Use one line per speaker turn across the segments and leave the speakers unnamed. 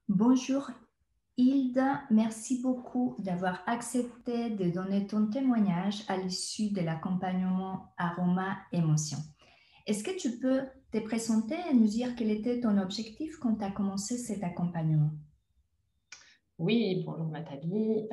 Bonjour Hilda, merci beaucoup d'avoir accepté de donner ton témoignage à l'issue de l'accompagnement Aroma Émotion. Est-ce que tu peux te présenter et nous dire quel était ton objectif quand tu as commencé cet accompagnement?
Oui, bonjour Nathalie.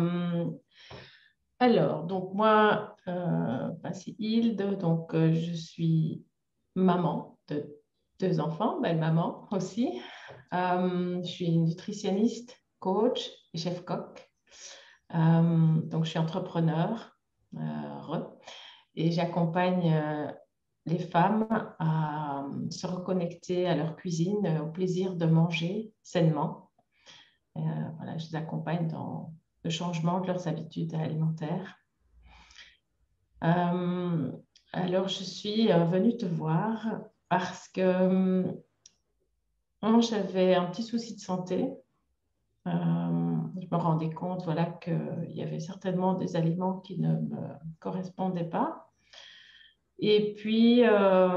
Alors, donc moi, c'est Hilde, donc je suis maman de deux enfants, belle maman aussi. Je suis nutritionniste, coach et chef-coq. Donc, je suis entrepreneur et j'accompagne les femmes à se reconnecter à leur cuisine, au plaisir de manger sainement. Euh, voilà, je les accompagne dans le changement de leurs habitudes alimentaires. Euh, alors, je suis venue te voir parce que j'avais un petit souci de santé. Je me rendais compte voilà, qu'il y avait certainement des aliments qui ne me correspondaient pas. Et puis,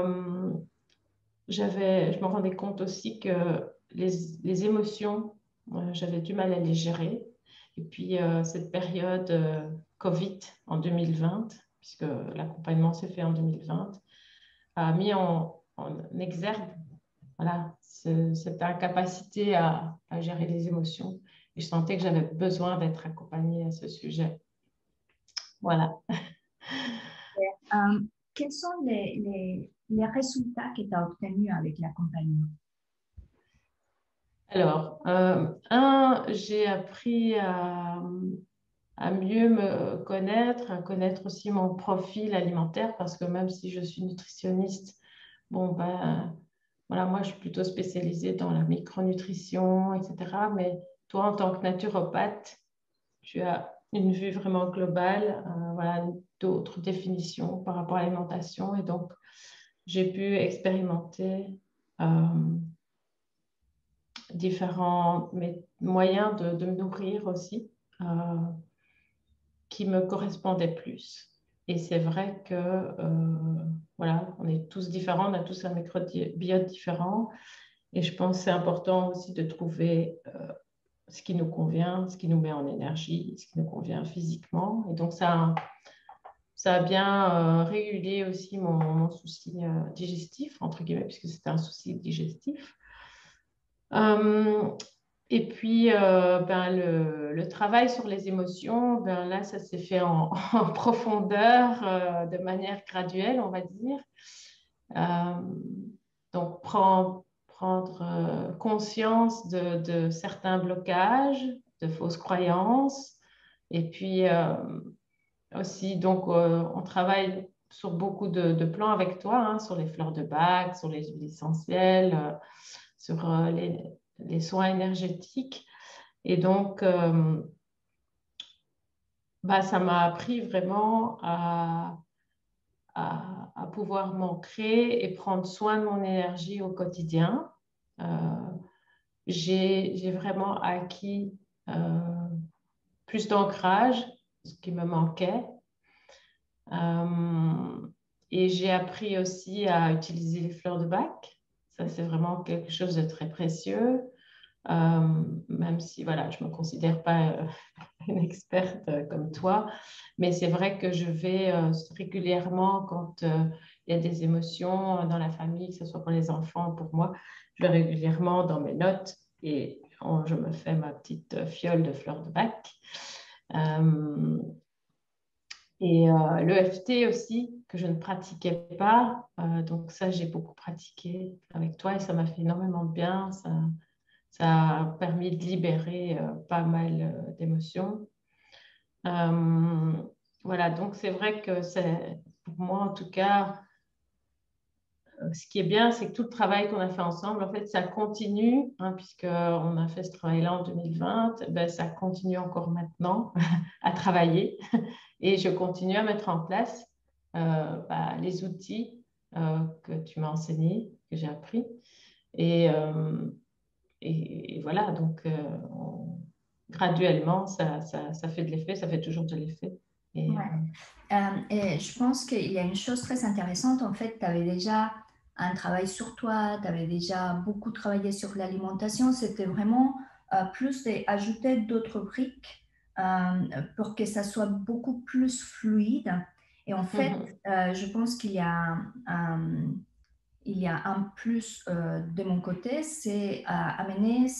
je me rendais compte aussi que les émotions, j'avais du mal à les gérer. Et puis, cette période Covid en 2020, puisque l'accompagnement s'est fait en 2020, a mis en exergue voilà, cette incapacité à gérer les émotions. Et je sentais que j'avais besoin d'être accompagnée à ce sujet. Voilà.
Euh, Quels sont les résultats que tu as obtenus avec l'accompagnement?
Alors, j'ai appris à mieux me connaître, à connaître aussi mon profil alimentaire, parce que même si je suis nutritionniste, bon, ben, voilà, moi, je suis plutôt spécialisée dans la micronutrition, etc. Mais toi, en tant que naturopathe, tu as une vue vraiment globale, voilà, d'autres définitions par rapport à l'alimentation. Et donc, j'ai pu expérimenter différents moyens de me nourrir aussi. Qui me correspondaient plus. Et c'est vrai que, voilà, on est tous différents, on a tous un microbiote différent. Et je pense que c'est important aussi de trouver ce qui nous convient, ce qui nous met en énergie, ce qui nous convient physiquement. Et donc, ça a bien régulé aussi mon souci digestif, entre guillemets, puisque c'était un souci digestif. Euh, et puis, ben, le travail sur les émotions, ben, là, ça s'est fait en profondeur, de manière graduelle, on va dire. Euh, donc, prendre conscience de certains blocages, de fausses croyances. Et puis, aussi, donc, on travaille sur beaucoup de plans avec toi, hein, sur les fleurs de bac, sur les huiles essentielles, sur les soins énergétiques. Et donc, bah, ça m'a appris vraiment à pouvoir m'ancrer et prendre soin de mon énergie au quotidien. Euh, j'ai vraiment acquis plus d'ancrage, ce qui me manquait. Euh, et j'ai appris aussi à utiliser les fleurs de bac. Ça, c'est vraiment quelque chose de très précieux. Même si voilà, je ne me considère pas une experte comme toi, mais c'est vrai que je vais régulièrement quand il y a des émotions dans la famille, que ce soit pour les enfants ou pour moi, je vais régulièrement dans mes notes et je me fais ma petite fiole de fleurs de bac. Euh, et l'EFT aussi, que je ne pratiquais pas. Donc ça, j'ai beaucoup pratiqué avec toi et ça m'a fait énormément de bien. Ça a permis de libérer pas mal d'émotions. Euh, voilà, donc c'est vrai que c'est, pour moi en tout cas, ce qui est bien, c'est que tout le travail qu'on a fait ensemble, en fait, ça continue, hein, puisqu'on a fait ce travail-là en 2020, ben, ça continue encore maintenant à travailler et je continue à mettre en place bah, les outils que tu m'as enseignés, que j'ai appris. Et, et voilà, donc graduellement, ça fait de l'effet, ça fait toujours de l'effet. Et
Ouais. Et je pense qu'il y a une chose très intéressante. En fait, tu avais déjà un travail sur toi, tu avais déjà beaucoup travaillé sur l'alimentation. C'était vraiment plus d'ajouter d'autres briques pour que ça soit beaucoup plus fluide. Et en fait, je pense il y a un plus de mon côté, c'est amener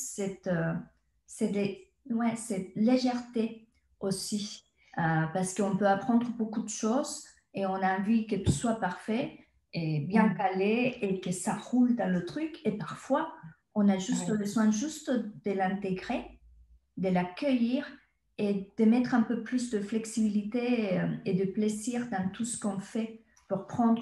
cette légèreté aussi, parce qu'on peut apprendre beaucoup de choses et on a envie que tout soit parfait et bien calé et que ça roule dans le truc. Et parfois, on a juste besoin juste de l'intégrer, de l'accueillir et de mettre un peu plus de flexibilité et de plaisir dans tout ce qu'on fait pour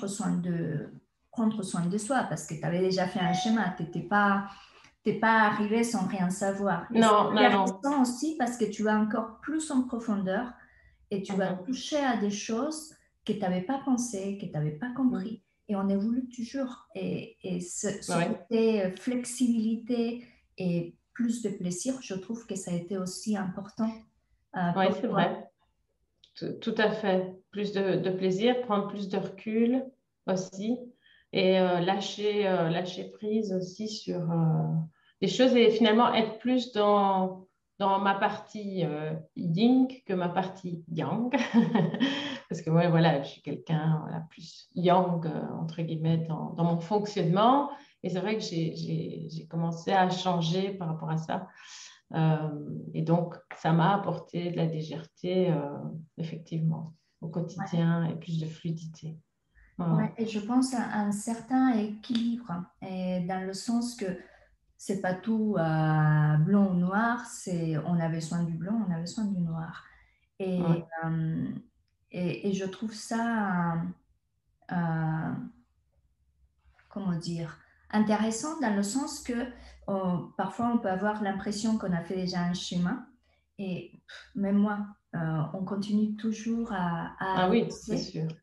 prendre soin de soi, parce que tu avais déjà fait un schéma, tu t'es pas arrivé sans rien savoir. Et c'est
Non, non, non.
intéressant aussi parce que tu vas encore plus en profondeur et tu vas toucher à des choses que tu n'avais pas pensé, que tu n'avais pas compris. Et on évolue toujours. Et ce côté flexibilité et plus de plaisir, je trouve que ça a été aussi important
Oui,
pour
c'est
toi.
vrai. Tout à fait. Plus de plaisir, prendre plus de recul aussi et lâcher prise aussi sur des choses et finalement être plus dans ma partie yin que ma partie yang. Parce que moi, voilà, je suis quelqu'un voilà, plus yang, entre guillemets, dans mon fonctionnement. Et c'est vrai que j'ai commencé à changer par rapport à ça. Et donc, ça m'a apporté de la légèreté, effectivement, au quotidien et plus de fluidité.
Ouais,
Voilà.
et je pense à un certain équilibre, et dans le sens que c'est pas tout blanc ou noir, c'est on avait besoin du blanc, on avait besoin du noir. Et,
Ouais.
et je trouve ça, euh, comment dire, intéressant dans le sens que parfois on peut avoir l'impression qu'on a fait déjà un schéma. Et même moi, on continue toujours à
Ah oui, c'est
avancer.
sûr.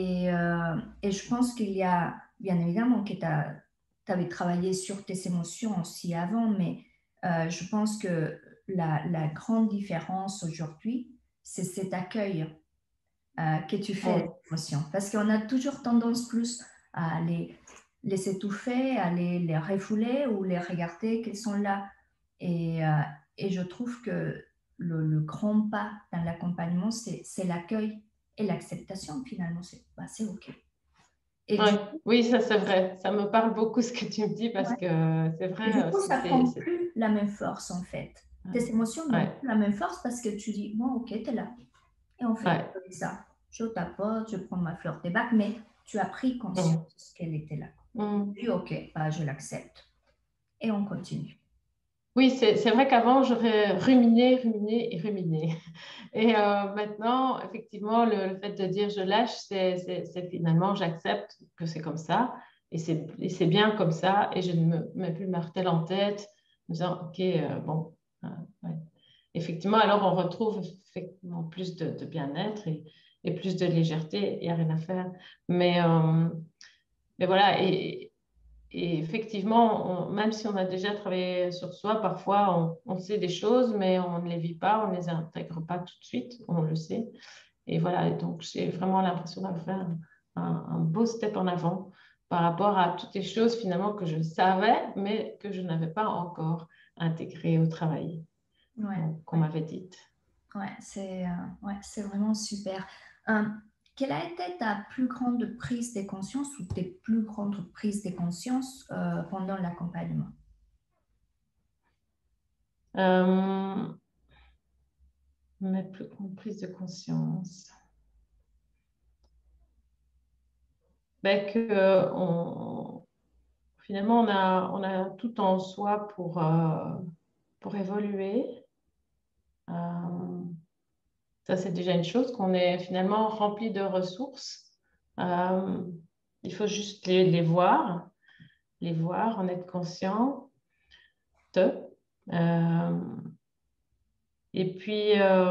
Et je pense qu'il y a, bien évidemment, que tu avais travaillé sur tes émotions aussi avant, mais je pense que la grande différence aujourd'hui, c'est cet accueil que tu fais
Ouais.
des émotions. Parce qu'on a toujours tendance plus à les étouffer, à les refouler ou les regarder qu'elles sont là. Et, euh, et je trouve que le grand pas dans l'accompagnement, c'est l'accueil et l'acceptation finalement. C'est OK. Et
Ouais. Oui, ça c'est vrai. Ça me parle beaucoup ce que tu me dis parce
ouais.
que c'est
Et du
vrai
coup,
aussi.
ça prend plus la même force en fait. Tes émotions n'ont
Ouais.
plus la même force parce que tu dis, bon, OK, tu es là. Et on fait
Ouais.
ça. Je tapote, je prends ma fleur des bacs, mais tu as pris
Mm.
conscience qu'elle était là.
Mm.
Tu dis, OK, bah, je l'accepte. Et on continue.
Oui, c'est vrai qu'avant, j'aurais ruminé, ruminé et ruminé. Et maintenant, effectivement, le fait de dire je lâche, c'est finalement, j'accepte que c'est comme ça. Et c'est bien comme ça. Et je ne me mets plus le martel en tête, en me disant, OK, bon. Ouais. Effectivement, alors on retrouve effectivement plus de bien-être et plus de légèreté. Il n'y a rien à faire. Mais, euh, mais voilà. Et effectivement, même si on a déjà travaillé sur soi, parfois on sait des choses, mais on ne les vit pas, on ne les intègre pas tout de suite, on le sait. Et voilà, et donc j'ai vraiment l'impression d'avoir fait un beau step en avant par rapport à toutes les choses finalement que je savais, mais que je n'avais pas encore intégrées au travail,
Ouais,
donc qu'on
ouais,
m'avait dites.
ouais, c'est vraiment super. Euh, Quelle a été ta plus grande prise de conscience ou tes plus grandes prises de conscience pendant l'accompagnement?
Euh, Mes plus grandes prises de conscience. Ben que, finalement, on a tout en soi pour évoluer. Euh, Ça, c'est déjà une chose, qu'on est finalement rempli de ressources. Euh, il faut juste les voir, en être conscient de. Euh, et puis,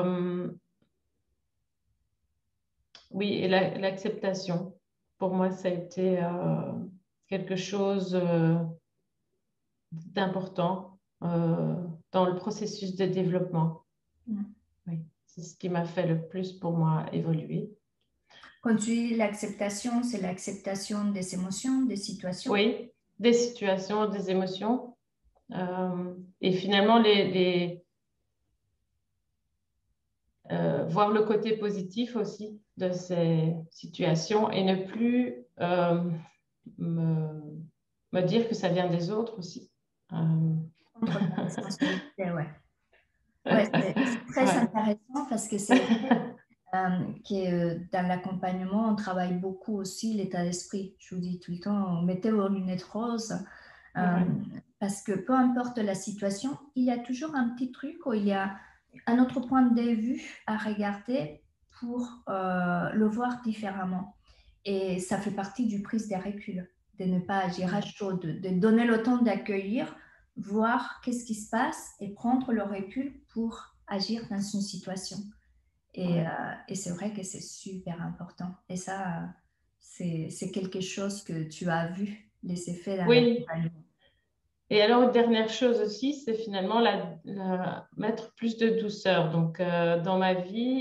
oui, et l'acceptation. Pour moi, ça a été quelque chose d'important dans le processus de développement.
Mm.
Oui, c'est ce qui m'a fait le plus pour moi évoluer.
Quand tu dis l'acceptation, c'est l'acceptation des émotions, des situations?
Oui, des situations, des émotions. Et finalement, voir le côté positif aussi de ces situations et ne plus me, me dire que ça vient des autres aussi.
Contre ta responsabilité, ouais. Ouais, c'est très
Ouais.
intéressant parce que c'est vrai que dans l'accompagnement, on travaille beaucoup aussi l'état d'esprit. Je vous dis tout le temps, mettez vos lunettes roses euh,
Ouais.
parce que peu importe la situation, il y a toujours un petit truc où il y a un autre point de vue à regarder pour le voir différemment. Et ça fait partie du prise des reculs, de ne pas agir à chaud, de donner le temps d'accueillir, voir qu'est-ce qui se passe et prendre le recul pour agir dans une situation.
Ouais.
Et c'est vrai que c'est super important. Et ça, c'est quelque chose que tu as vu, les effets dans
Oui.
l'accompagnement.
Et alors, une dernière chose aussi, c'est finalement mettre plus de douceur donc, dans ma vie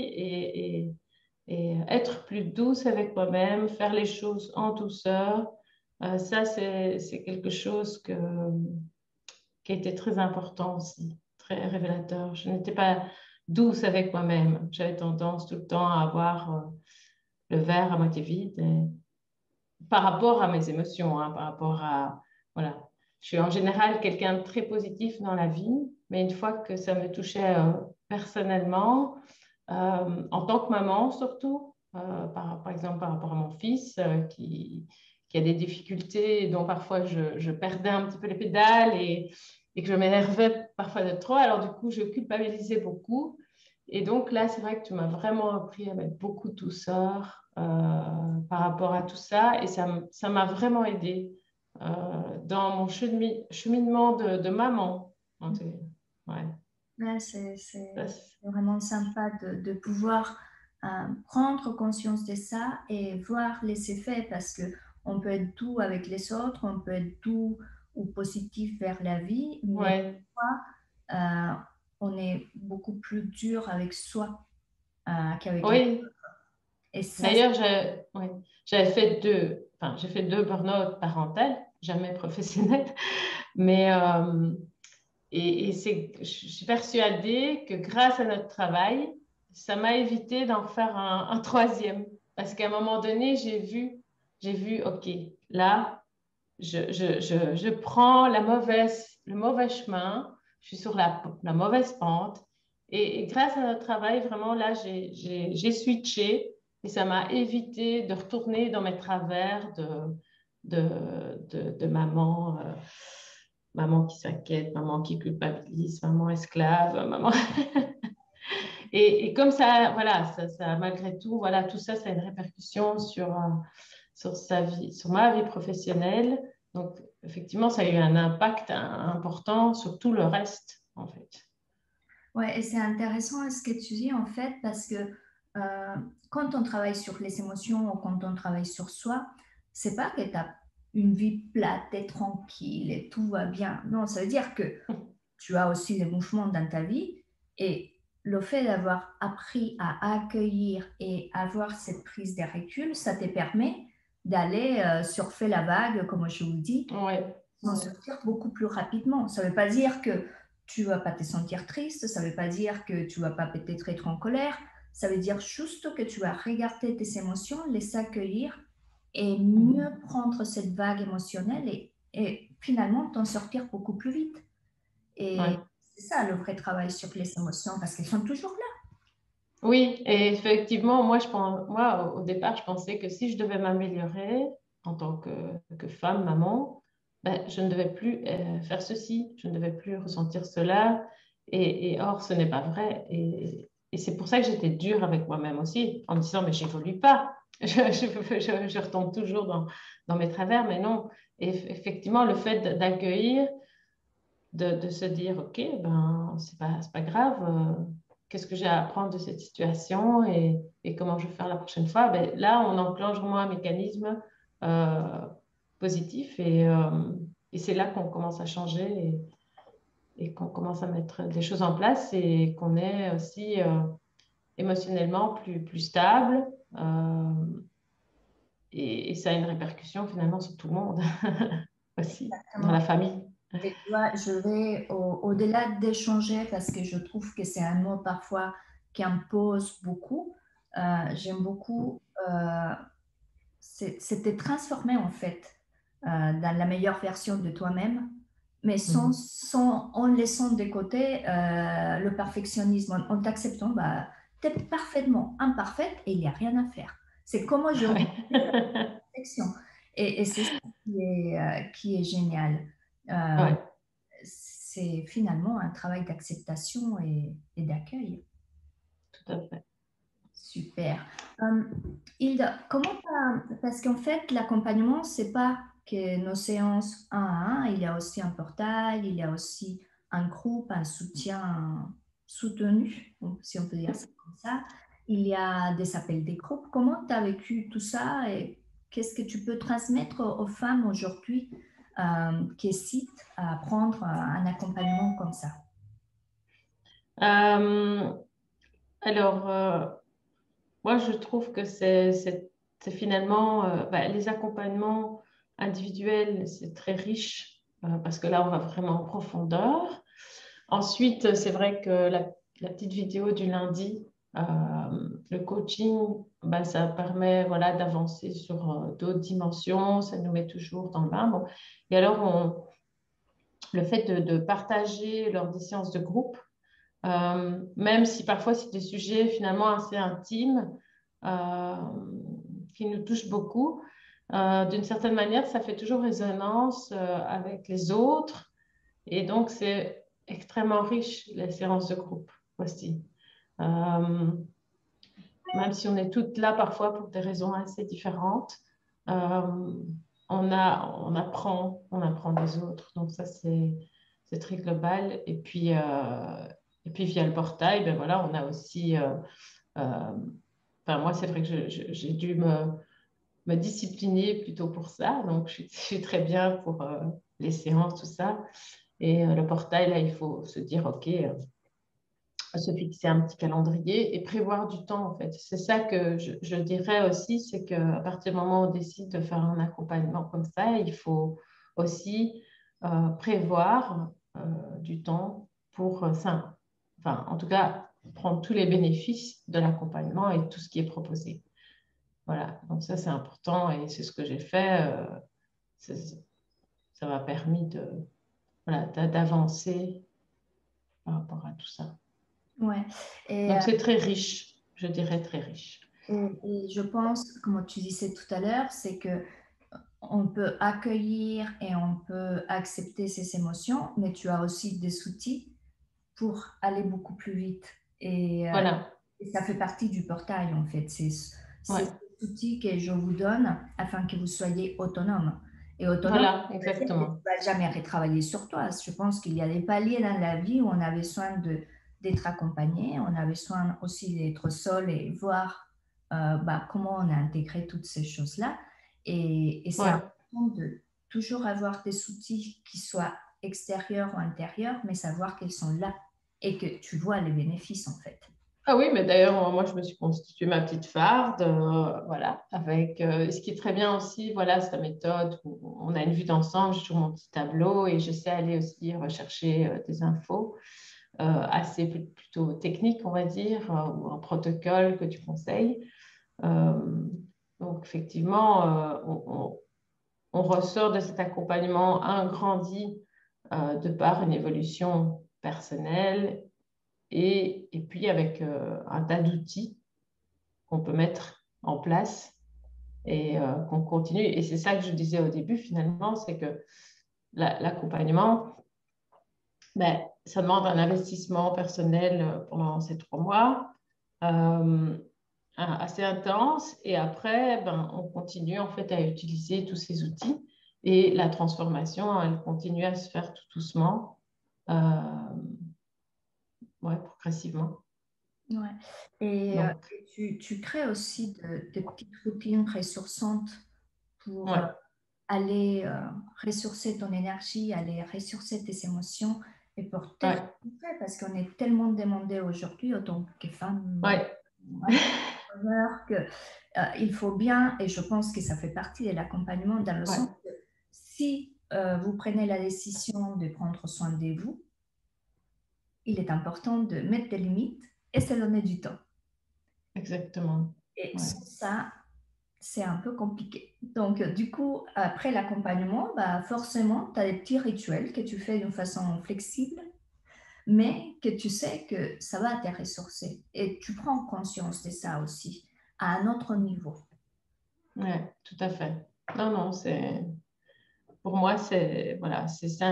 et être plus douce avec moi-même, faire les choses en douceur. Ça, c'est quelque chose qui a été très important aussi, très révélateur. Je n'étais pas douce avec moi-même. J'avais tendance tout le temps à avoir le verre à moitié vide par rapport à mes émotions, hein, par rapport à... Voilà. Je suis en général quelqu'un de très positif dans la vie, mais une fois que ça me touchait personnellement, en tant que maman surtout, par exemple par rapport à mon fils qui a des difficultés dont parfois je perdais un petit peu les pédales et que je m'énervais parfois de trop, alors du coup je culpabilisais beaucoup. Et donc là, c'est vrai que tu m'as vraiment appris à mettre beaucoup de douceur par rapport à tout ça. Et ça m'a vraiment aidé dans mon cheminement de maman. Donc, ouais.
Ouais, c'est vraiment sympa de pouvoir prendre conscience de ça et voir les effets parce que on peut être doux avec les autres, on peut être doux ou positif vers la vie, mais
Ouais.
parfois, on est beaucoup plus dur avec soi qu'avec les autres.
Oui.
Et ça,
D'ailleurs, ouais, j'ai fait deux burn-out parentales, jamais professionnels, mais je suis persuadée que grâce à notre travail, ça m'a évité d'en faire un troisième. Parce qu'à un moment donné, j'ai vu, OK, là, je prends le mauvais chemin, je suis sur la mauvaise pente. Et grâce à notre travail, vraiment, là, j'ai switché et ça m'a évité de retourner dans mes travers de maman, maman qui s'inquiète, maman qui culpabilise, maman esclave, maman. Et comme ça, voilà, malgré tout, voilà, tout ça, ça a une répercussion sur sa vie, sur ma vie professionnelle. Donc, effectivement, ça a eu un impact important sur tout le reste, en fait.
ouais, et c'est intéressant ce que tu dis en fait parce que quand on travaille sur les émotions ou quand on travaille sur soi, c'est pas que tu as une vie plate et tranquille et tout va bien. Non, ça veut dire que tu as aussi des mouvements dans ta vie et le fait d'avoir appris à accueillir et avoir cette prise de recul, ça te permet d'aller surfer la vague, comme je vous dis,
Ouais,
s'en
ouais,
sortir beaucoup plus rapidement. Ça ne veut pas dire que tu ne vas pas te sentir triste, ça ne veut pas dire que tu ne vas pas peut-être être en colère, ça veut dire juste que tu vas regarder tes émotions, les accueillir et mieux
mhm,
prendre cette vague émotionnelle et finalement t'en sortir beaucoup plus vite. Et
ouais.
c'est ça le vrai travail sur les émotions parce qu'elles sont toujours là.
Oui, et effectivement, moi, au départ, je pensais que si je devais m'améliorer en tant que femme, maman, ben, je ne devais plus faire ceci, je ne devais plus ressentir cela. Et or, ce n'est pas vrai. Et c'est pour ça que j'étais dure avec moi-même aussi, en me disant, mais j'évolue pas. Je retombe toujours dans mes travers, mais non. Et effectivement, le fait d'accueillir, de se dire, OK, ben, c'est pas grave, qu'est-ce que j'ai à apprendre de cette situation et comment je vais faire la prochaine fois, ben, là, on enclenche vraiment un mécanisme euh, positif et c'est là qu'on commence à changer et qu'on commence à mettre des choses en place et qu'on est aussi émotionnellement plus stable. et ça a une répercussion finalement sur tout le monde aussi, dans
Exactement.
la famille.
Et tu vois, je vais au-delà d'échanger parce que je trouve que c'est un mot parfois qui impose beaucoup. J'aime beaucoup. C'était transformer en fait dans la meilleure version de toi-même, mais
Mhm.
en laissant de côté le perfectionnisme, en t'acceptant, bah, tu es parfaitement imparfaite et il n'y a rien à faire. C'est comme aujourd'hui,
Ouais.
perfection. Et c'est ça qui est génial. Euh,
Ouais,
c'est finalement un travail d'acceptation et d'accueil.
tout à fait.
Super. Euh, Hilda, parce qu'en fait, l'accompagnement, c'est pas que nos séances un à un, il y a aussi un portail, il y a aussi un groupe, un soutien soutenu, si on peut dire ça comme ça. Il y a des appels des groupes. Comment tu as vécu tout ça et qu'est-ce que tu peux transmettre aux femmes aujourd'hui qui hésitent à prendre un accompagnement comme ça?
Euh, alors, moi, je trouve que c'est finalement les accompagnements individuels, c'est très riche parce que là, on va vraiment en profondeur. Ensuite, c'est vrai que la petite vidéo du lundi, le coaching, ben, ça permet voilà, d'avancer sur d'autres dimensions, ça nous met toujours dans le bain. Bon. Et alors, le fait de partager lors des séances de groupe, même si parfois c'est des sujets finalement assez intimes euh, qui nous touchent beaucoup, d'une certaine manière, ça fait toujours résonance avec les autres. Et donc, c'est extrêmement riche, les séances de groupe aussi. Euh, Même si on est toutes là parfois pour des raisons assez différentes, euh, on apprend des autres. Donc ça, c'est très global. Et puis via le portail, ben voilà, on a aussi, enfin moi, c'est vrai que j'ai dû me discipliner plutôt pour ça. Donc je suis très bien pour les séances, tout ça. Et le portail, là, il faut se dire, OK, se fixer un petit calendrier et prévoir du temps, en fait. C'est ça que je dirais aussi, c'est qu'à partir du moment où on décide de faire un accompagnement comme ça, il faut aussi prévoir du temps pour ça. Enfin, en tout cas, prendre tous les bénéfices de l'accompagnement et tout ce qui est proposé. Voilà, donc ça, c'est important et c'est ce que j'ai fait. C'est- Ça m'a permis voilà, d'avancer par rapport à tout ça.
Ouais. Et
Donc, c'est très riche, je dirais très riche.
Et je pense, comme tu disais tout à l'heure, c'est que on peut accueillir et on peut accepter ces émotions, mais tu as aussi des outils pour aller beaucoup plus vite.
Voilà,
Et ça fait partie du portail, en fait. C'est
ouais,
ces outils que je vous donne afin que vous soyez autonome. Et autonome,
voilà,
ça veut dire que tu
exactement.
ne vas jamais retravailler sur toi. Je pense qu'il y a des paliers dans la vie où on a besoin d'être accompagné, on a besoin aussi d'être seul et voir bah, comment on a intégré toutes ces choses-là. Et c'est
Ouais.
important de toujours avoir des outils qui soient extérieurs ou intérieurs, mais savoir qu'ils sont là et que tu vois les bénéfices en fait.
Ah oui, mais d'ailleurs, moi, je me suis constituée ma petite farde, voilà, avec ce qui est très bien aussi, voilà, c'est la méthode où on a une vue d'ensemble, j'ai toujours mon petit tableau et je sais aller aussi rechercher des infos plutôt techniques, on va dire, ou un protocole que tu conseilles. Euh, donc, effectivement, on ressort de cet accompagnement un grandi de par une évolution personnelle et puis avec un tas d'outils qu'on peut mettre en place et qu'on continue. Et c'est ça que je disais au début, finalement, c'est que l'accompagnement, ben, ça demande un investissement personnel pendant ces 3 mois. Euh, Assez intense et après ben, on continue en fait à utiliser tous ces outils et la transformation elle continue à se faire tout doucement euh, ouais, progressivement
Ouais.
donc
Et tu crées aussi de petites routines ressourçantes pour
ouais
aller ressourcer ton énergie, aller ressourcer tes émotions et pour t'être
ouais
prêt parce qu'on est tellement demandé aujourd'hui, autant que femme,
ouais
homme. que il faut bien, et je pense que ça fait partie de l'accompagnement dans le sens
Ouais,
que si vous prenez la décision de prendre soin de vous, il est important de mettre des limites et se donner du temps.
exactement.
Et
Ouais.
sans ça, c'est un peu compliqué. Donc, du coup, après l'accompagnement, bah, forcément, tu as des petits rituels que tu fais d'une façon flexible, mais que tu sais que ça va te ressourcer. Et tu prends conscience de ça aussi, à un autre niveau.
Ouais, tout à fait. Non, non, pour moi, c'est voilà, c'est ça,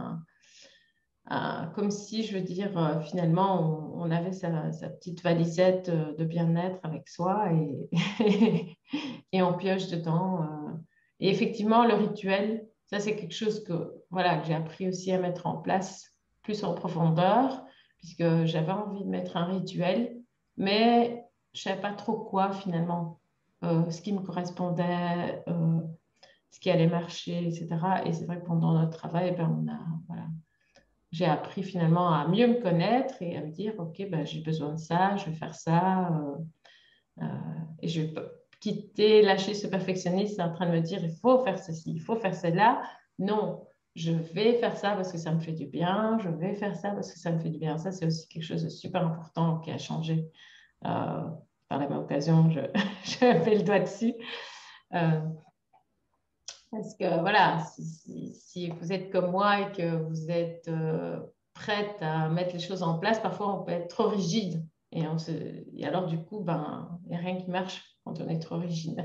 comme si, je veux dire, finalement, on avait sa petite valisette de bien-être avec soi et on pioche dedans. Et effectivement, le rituel, ça, c'est quelque chose voilà, que j'ai appris aussi à mettre en place plus en profondeur, puisque j'avais envie de mettre un rituel, mais je ne savais pas trop quoi finalement, ce qui me correspondait, ce qui allait marcher, etc. Et c'est vrai que pendant notre travail, ben, voilà, j'ai appris finalement à mieux me connaître et à me dire, OK, ben, j'ai besoin de ça, je vais faire ça. Euh, et je vais quitter, lâcher ce perfectionniste en train de me dire, il faut faire ceci, il faut faire cela. Non, je vais faire ça parce que ça me fait du bien, je vais faire ça parce que ça me fait du bien. Ça, c'est aussi quelque chose de super important qui a changé. Par la même occasion, je mets le doigt dessus. Euh, Parce que voilà, si vous êtes comme moi et que vous êtes prête à mettre les choses en place, parfois on peut être trop rigide. Et alors du coup, ben, il n'y a rien qui marche quand on est trop rigide.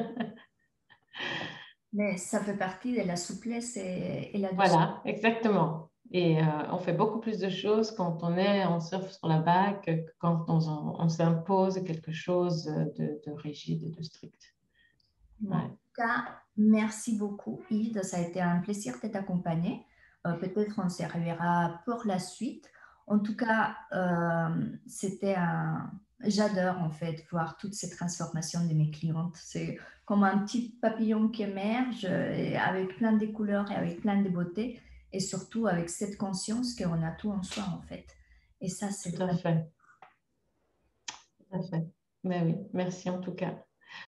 Mais ça fait partie de la souplesse et la douceur.
Voilà, exactement. Et on fait beaucoup plus de choses quand on surfe sur la vague que quand on s'impose quelque chose de rigide et de strict.
Bon, en
Ouais.
tout cas, merci beaucoup, Hilde. Ça a été un plaisir de t'accompagner. Peut-être on se reverra pour la suite. En tout cas, c'était un... J'adore en fait voir toutes ces transformations de mes clientes. C'est comme un petit papillon qui émerge avec plein de couleurs et avec plein de beautés et surtout avec cette conscience qu'on a tout en soi en fait. Et ça, c'est
Tout à
vraiment...
fait. Tout à fait. Mais oui, merci en tout cas.